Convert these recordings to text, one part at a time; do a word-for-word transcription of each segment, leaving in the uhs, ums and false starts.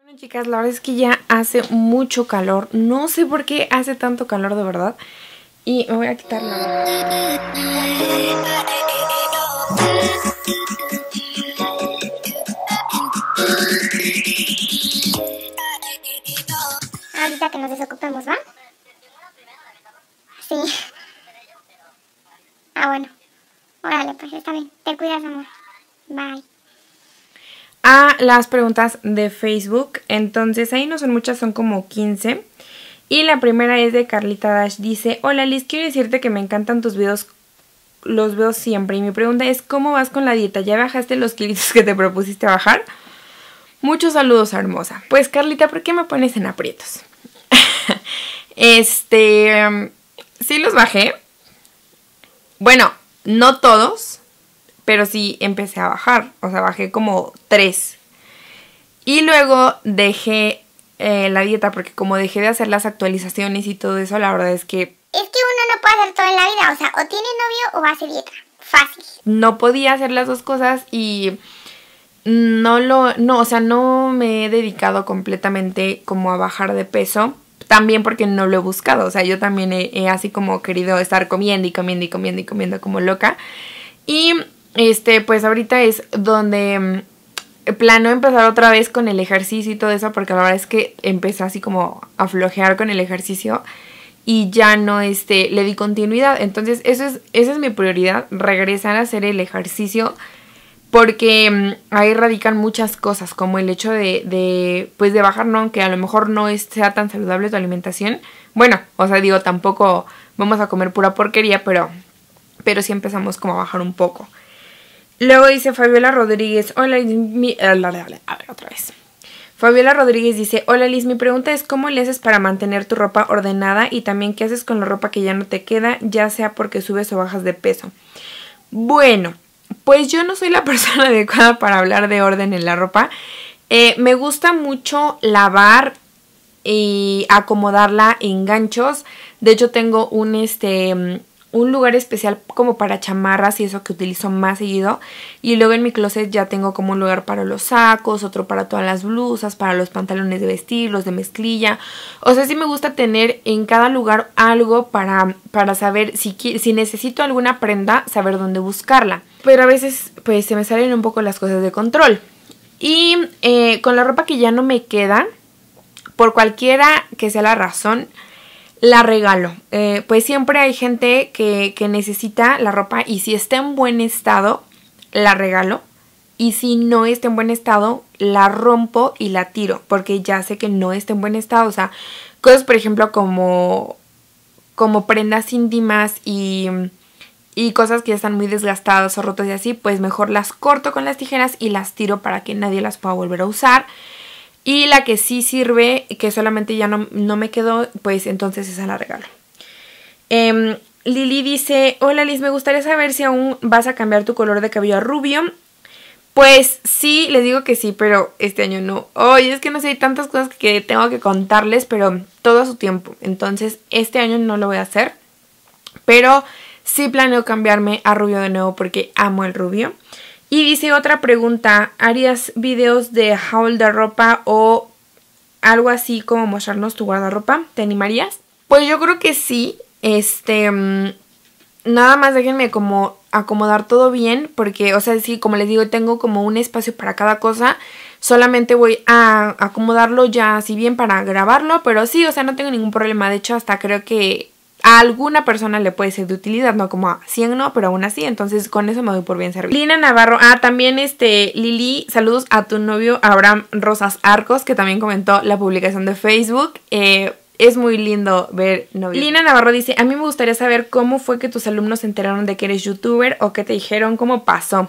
Bueno, chicas, la verdad es que ya hace mucho calor. No sé por qué hace tanto calor de verdad. Y me voy a quitar la... Ahorita que nos desocupemos, ¿va? Sí. Ah, bueno. Órale, pues está bien. Te cuidas, amor. Bye. A las preguntas de Facebook. Entonces ahí no son muchas, son como quince. Y la primera es de Carlita Dash. Dice: hola Liz, quiero decirte que me encantan tus videos. Los veo siempre. Y mi pregunta es: ¿cómo vas con la dieta? ¿Ya bajaste los kilitos que te propusiste bajar? Muchos saludos, hermosa. Pues Carlita, ¿por qué me pones en aprietos? este... Sí los bajé. Bueno, no todos, pero sí empecé a bajar. O sea, bajé como tres. Y luego dejé eh, la dieta porque como dejé de hacer las actualizaciones y todo eso, la verdad es que... Es que uno no puede hacer todo en la vida. O sea, o tiene novio o hace dieta. Fácil. No podía hacer las dos cosas y... No lo... No, o sea, no me he dedicado completamente como a bajar de peso. También porque no lo he buscado. O sea, yo también he, he así como querido estar comiendo y comiendo y comiendo y comiendo como loca. Y este, pues ahorita es donde plano empezar otra vez con el ejercicio y todo eso. Porque la verdad es que empecé así como a flojear con el ejercicio. Y ya no este, le di continuidad. Entonces eso es, esa es mi prioridad. Regresar a hacer el ejercicio. Porque um, ahí radican muchas cosas, como el hecho de, de, pues de bajar, ¿no? Aunque a lo mejor no es, sea tan saludable tu alimentación. Bueno, o sea, digo, tampoco vamos a comer pura porquería, pero, pero sí empezamos como a bajar un poco. Luego dice Fabiola Rodríguez: hola, mi, a ver, otra vez. Fabiola Rodríguez dice: hola Liz, mi pregunta es ¿cómo le haces para mantener tu ropa ordenada? Y también ¿qué haces con la ropa que ya no te queda? Ya sea porque subes o bajas de peso. Bueno... Pues yo no soy la persona adecuada para hablar de orden en la ropa. Eh, me gusta mucho lavar y acomodarla en ganchos. De hecho tengo un, este, un lugar especial como para chamarras y eso que utilizo más seguido. Y luego en mi closet ya tengo como un lugar para los sacos, otro para todas las blusas, para los pantalones de vestir, los de mezclilla. O sea, sí me gusta tener en cada lugar algo para, para saber si, si necesito alguna prenda, saber dónde buscarla. Pero a veces pues se me salen un poco las cosas de control. Y eh, con la ropa que ya no me queda, por cualquiera que sea la razón, la regalo. Eh, pues siempre hay gente que, que necesita la ropa y si está en buen estado, la regalo. Y si no está en buen estado, la rompo y la tiro. Porque ya sé que no está en buen estado. O sea, cosas por ejemplo como, como prendas íntimas y... Y cosas que ya están muy desgastadas o rotas y así, pues mejor las corto con las tijeras y las tiro para que nadie las pueda volver a usar. Y la que sí sirve, que solamente ya no, no me quedó, pues entonces esa la regalo. Eh, Lili dice: hola Liz, me gustaría saber si aún vas a cambiar tu color de cabello a rubio. Pues sí, les digo que sí, pero este año no. Oye, es que no sé, hay tantas cosas que tengo que contarles, pero todo a su tiempo. Entonces este año no lo voy a hacer, pero... sí planeo cambiarme a rubio de nuevo porque amo el rubio. Y dice otra pregunta: ¿harías videos de haul de ropa o algo así como mostrarnos tu guardarropa? ¿Te animarías? Pues yo creo que sí. Este... Mmm, nada más déjenme como acomodar todo bien. Porque, o sea, sí, como les digo, tengo como un espacio para cada cosa. Solamente voy a acomodarlo ya así bien para grabarlo. Pero sí, o sea, no tengo ningún problema. De hecho, hasta creo que... a alguna persona le puede ser de utilidad, no como a cien no, pero aún así, entonces con eso me doy por bien servido. Lina Navarro, ah, también este, Lili, saludos a tu novio Abraham Rosas Arcos, que también comentó la publicación de Facebook. Eh, es muy lindo ver novios. Lina Navarro dice: a mí me gustaría saber cómo fue que tus alumnos se enteraron de que eres youtuber o qué te dijeron, cómo pasó.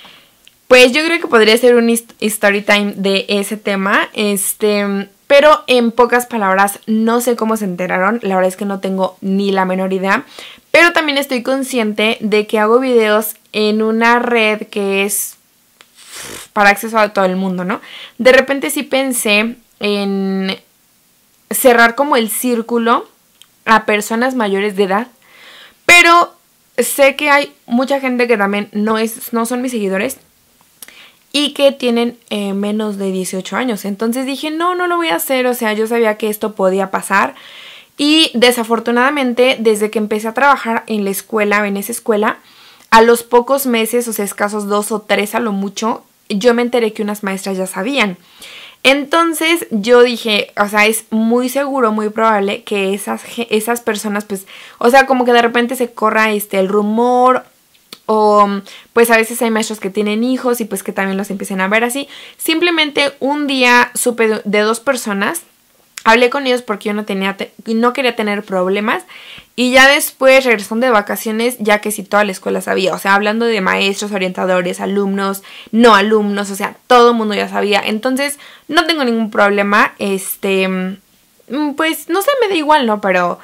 Pues yo creo que podría ser un story time de ese tema, este... pero en pocas palabras no sé cómo se enteraron, la verdad es que no tengo ni la menor idea. Pero también estoy consciente de que hago videos en una red que es para acceso a todo el mundo, ¿no? De repente sí pensé en cerrar como el círculo a personas mayores de edad. Pero sé que hay mucha gente que también no, es, no son mis seguidores. y que tienen eh, menos de dieciocho años. Entonces dije, no, no lo voy a hacer, o sea, yo sabía que esto podía pasar. Y desafortunadamente, desde que empecé a trabajar en la escuela, en esa escuela, a los pocos meses, o sea, escasos dos o tres a lo mucho, yo me enteré que unas maestras ya sabían. Entonces yo dije, o sea, es muy seguro, muy probable que esas, esas personas, pues, o sea, como que de repente se corra este, el rumor, o pues a veces hay maestros que tienen hijos y pues que también los empiecen a ver así. Simplemente un día supe de, de dos personas, hablé con ellos porque yo no, tenía no quería tener problemas. Y ya después regresando de vacaciones, ya que sí toda la escuela sabía, o sea, hablando de maestros, orientadores, alumnos, no alumnos, o sea, todo el mundo ya sabía. Entonces, no tengo ningún problema, este, pues, no sé, me da igual, ¿no? Pero,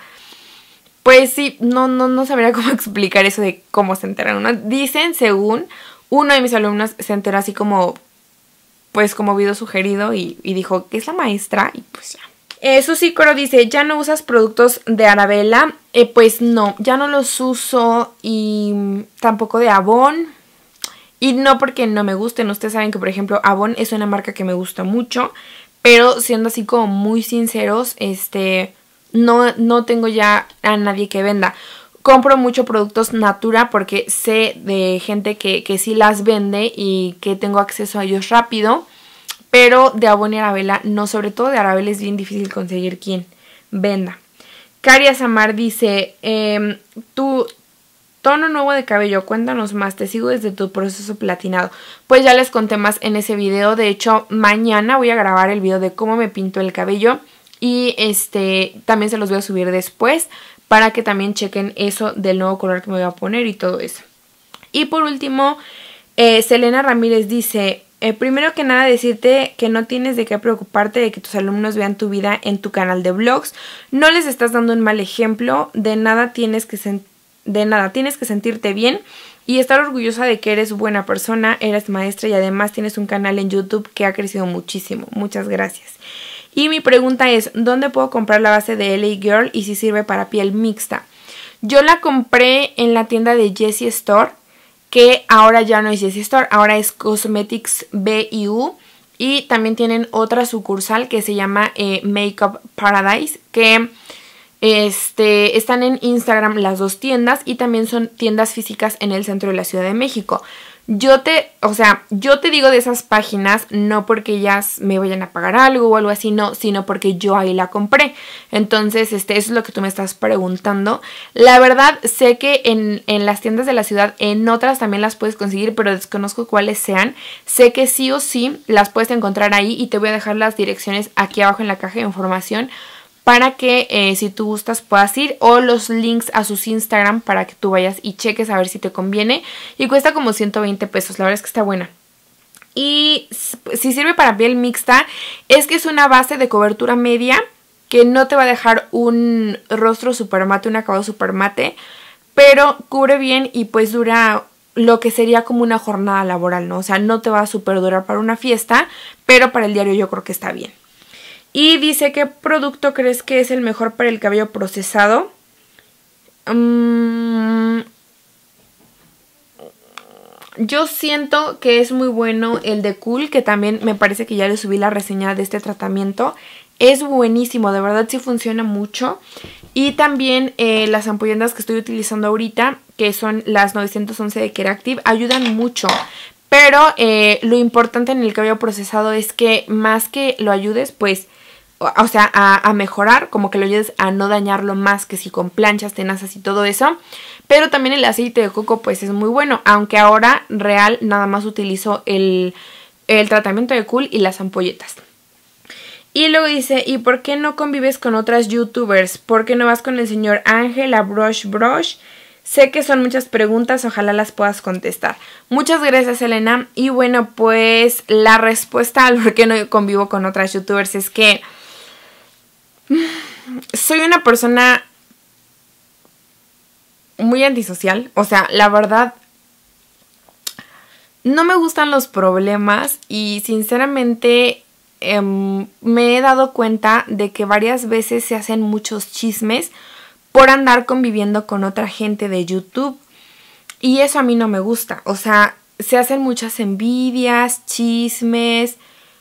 pues sí, no, no, no sabría cómo explicar eso de cómo se enteraron, ¿no? Dicen, según, uno de mis alumnos se enteró así como, pues, como video sugerido y, y dijo que es la maestra y pues ya. Eh, Susi Coro dice, ¿ya no usas productos de Arabella? Eh, pues no, ya no los uso y tampoco de Avon. Y no porque no me gusten, ustedes saben que por ejemplo Avon es una marca que me gusta mucho. Pero siendo así como muy sinceros, este, no, no tengo ya a nadie que venda. Compro mucho productos Natura porque sé de gente que, que sí las vende y que tengo acceso a ellos rápido. Pero de Avon y Arabella, no, sobre todo de Arabella es bien difícil conseguir quien venda. Caria Samar dice, eh, tu tono nuevo de cabello, cuéntanos más, te sigo desde tu proceso platinado. Pues ya les conté más en ese video, de hecho mañana voy a grabar el video de cómo me pinto el cabello. Y este también se los voy a subir después para que también chequen eso del nuevo color que me voy a poner y todo eso. Y por último, eh, Selena Ramírez dice... Eh, primero que nada decirte que no tienes de qué preocuparte de que tus alumnos vean tu vida en tu canal de vlogs. No les estás dando un mal ejemplo, de nada tienes que, de nada, tienes que sentirte bien y estar orgullosa de que eres buena persona, eres maestra y además tienes un canal en YouTube que ha crecido muchísimo. Muchas gracias. Y mi pregunta es, ¿dónde puedo comprar la base de L A Girl y si sirve para piel mixta? Yo la compré en la tienda de Jessie Store, que ahora ya no es Jessie Store, ahora es Cosmetics B y U. Y también tienen otra sucursal que se llama eh, Makeup Paradise, que este, están en Instagram las dos tiendas y también son tiendas físicas en el centro de la Ciudad de México. Yo te, o sea, yo te digo de esas páginas no porque ellas me vayan a pagar algo o algo así, no, sino porque yo ahí la compré. Entonces, este, eso es lo que tú me estás preguntando. La verdad, sé que en, en las tiendas de la ciudad, en otras también las puedes conseguir, pero desconozco cuáles sean. Sé que sí o sí las puedes encontrar ahí y te voy a dejar las direcciones aquí abajo en la caja de información para que eh, si tú gustas puedas ir, o los links a sus Instagram para que tú vayas y cheques a ver si te conviene. Y cuesta como ciento veinte pesos, la verdad es que está buena. Y si sirve para piel mixta, es que es una base de cobertura media que no te va a dejar un rostro super mate, un acabado super mate, pero cubre bien y pues dura lo que sería como una jornada laboral, ¿no? O sea, no te va a super durar para una fiesta, pero para el diario yo creo que está bien. Y dice, ¿qué producto crees que es el mejor para el cabello procesado? Um, yo siento que es muy bueno el de Cool, que también me parece que ya le subí la reseña de este tratamiento. Es buenísimo, de verdad sí funciona mucho. Y también eh, las ampolletas que estoy utilizando ahorita, que son las novecientos once de Keractiv, ayudan mucho. Pero eh, lo importante en el cabello procesado es que más que lo ayudes, pues... O sea, a, a mejorar, como que lo ayudes a no dañarlo más que si con planchas, tenazas y todo eso. Pero también el aceite de coco pues es muy bueno. Aunque ahora real nada más utilizo el, el tratamiento de Cool y las ampolletas. Y luego dice, ¿y por qué no convives con otras youtubers? ¿Por qué no vas con el señor Ángel a Brush Brush? Sé que son muchas preguntas, ojalá las puedas contestar. Muchas gracias, Elena. Y bueno, pues la respuesta al por qué no convivo con otras youtubers es que... soy una persona muy antisocial. O sea, la verdad, no me gustan los problemas y sinceramente eh, me he dado cuenta de que varias veces se hacen muchos chismes por andar conviviendo con otra gente de YouTube. Y eso a mí no me gusta. O sea, se hacen muchas envidias, chismes,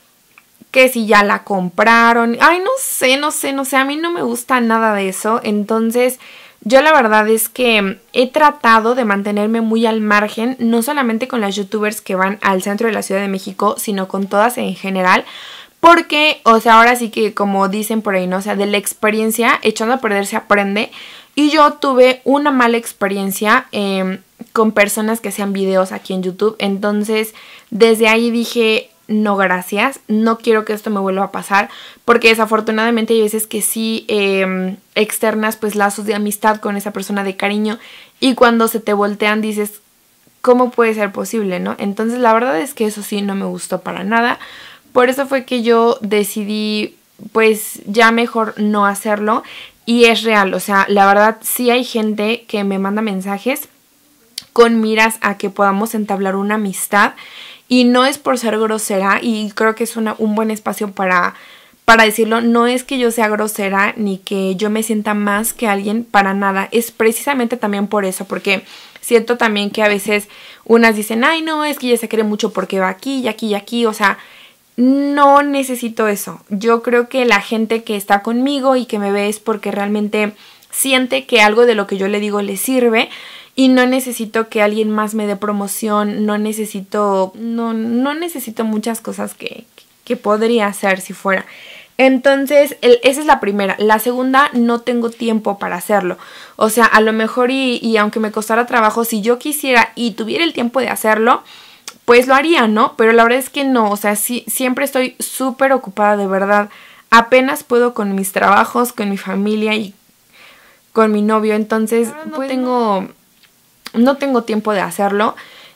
que si ya la compraron. Ay, no sé, no sé, no sé, a mí no me gusta nada de eso. Entonces, yo la verdad es que he tratado de mantenerme muy al margen, no solamente con las youtubers que van al centro de la Ciudad de México, sino con todas en general. Porque, o sea, ahora sí que como dicen por ahí, ¿no? O sea, de la experiencia, echando a perder se aprende. Y yo tuve una mala experiencia eh, con personas que hacían videos aquí en YouTube. Entonces, desde ahí dije, no gracias, no quiero que esto me vuelva a pasar. Porque desafortunadamente hay veces que sí eh, externas pues lazos de amistad con esa persona, de cariño. Y cuando se te voltean dices, ¿cómo puede ser posible, no? Entonces la verdad es que eso sí no me gustó para nada. Por eso fue que yo decidí pues ya mejor no hacerlo. Y es real, o sea, la verdad sí hay gente que me manda mensajes con miras a que podamos entablar una amistad. Y no es por ser grosera, y creo que es una, un buen espacio para, para decirlo. No es que yo sea grosera ni que yo me sienta más que alguien, para nada. Es precisamente también por eso, porque siento también que a veces unas dicen, ay no, es que ella se quiere mucho porque va aquí y aquí y aquí, o sea, no necesito eso. Yo creo que la gente que está conmigo y que me ve es porque realmente siente que algo de lo que yo le digo le sirve. Y no necesito que alguien más me dé promoción, no necesito, no, no necesito muchas cosas que, que podría hacer si fuera. Entonces, el, esa es la primera. La segunda, no tengo tiempo para hacerlo. O sea, a lo mejor y, y aunque me costara trabajo, si yo quisiera y tuviera el tiempo de hacerlo, pues lo haría, ¿no? Pero la verdad es que no, o sea, sí, siempre estoy súper ocupada, de verdad. Apenas puedo con mis trabajos, con mi familia y con mi novio. Entonces, no pues, tengo... no tengo tiempo de hacerlo.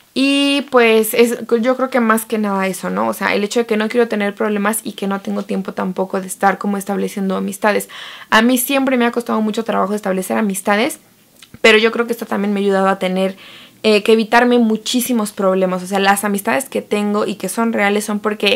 Y pues es, yo creo que más que nada eso, ¿no? O sea, el hecho de que no quiero tener problemas y que no tengo tiempo tampoco de estar como estableciendo amistades. A mí siempre me ha costado mucho trabajo establecer amistades, pero yo creo que esto también me ha ayudado a tener eh, que evitarme muchísimos problemas. O sea, las amistades que tengo y que son reales son porque...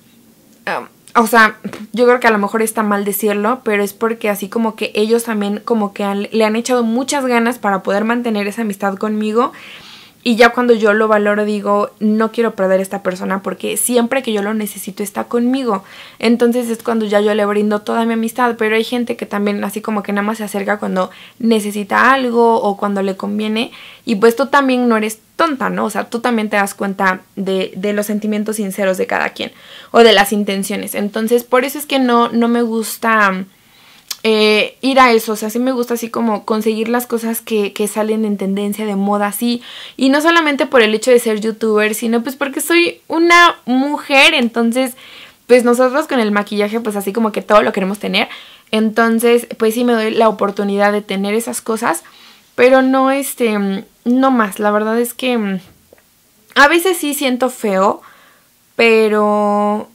Um, o sea, yo creo que a lo mejor está mal decirlo, pero es porque así como que ellos también como que han, le han echado muchas ganas para poder mantener esa amistad conmigo. Y ya cuando yo lo valoro digo, no quiero perder a esta persona porque siempre que yo lo necesito está conmigo. Entonces es cuando ya yo le brindo toda mi amistad. Pero hay gente que también así como que nada más se acerca cuando necesita algo o cuando le conviene. Y pues tú también no eres tonta, ¿no? O sea, tú también te das cuenta de, de los sentimientos sinceros de cada quien o de las intenciones. Entonces por eso es que no, no me gusta... Eh, ir a eso, o sea, sí me gusta así como conseguir las cosas que, que salen en tendencia de moda, así, y no solamente por el hecho de ser youtuber, sino pues porque soy una mujer, entonces, pues nosotros con el maquillaje, pues así como que todo lo queremos tener, entonces, pues sí me doy la oportunidad de tener esas cosas, pero no, este, no más, la verdad es que a veces sí siento feo, pero...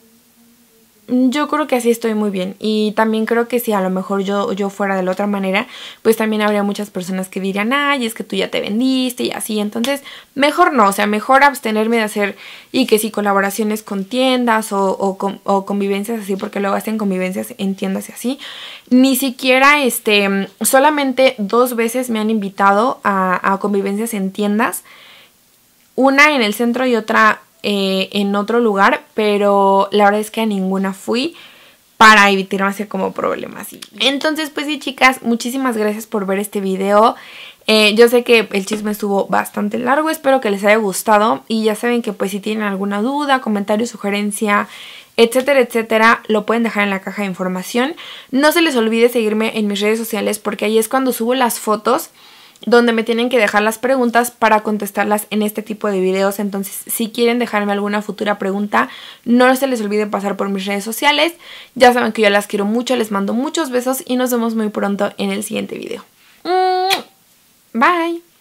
yo creo que así estoy muy bien. Y también creo que si a lo mejor yo, yo fuera de la otra manera, pues también habría muchas personas que dirían, ay, es que tú ya te vendiste y así. Entonces, mejor no, o sea, mejor abstenerme de hacer y que si colaboraciones con tiendas o, o, o convivencias así, porque luego hacen convivencias en tiendas y así. Ni siquiera, este, solamente dos veces me han invitado a, a convivencias en tiendas. Una en el centro y otra... Eh, en otro lugar, pero la verdad es que a ninguna fui para evitarme hacer como problemas. Entonces pues sí, chicas, muchísimas gracias por ver este video. eh, yo sé que el chisme estuvo bastante largo, espero que les haya gustado y ya saben que pues si tienen alguna duda, comentario, sugerencia, etcétera, etcétera, lo pueden dejar en la caja de información. No se les olvide seguirme en mis redes sociales porque ahí es cuando subo las fotos donde me tienen que dejar las preguntas para contestarlas en este tipo de videos. Entonces, si quieren dejarme alguna futura pregunta, no se les olvide pasar por mis redes sociales. Ya saben que yo las quiero mucho, les mando muchos besos y nos vemos muy pronto en el siguiente video. Bye.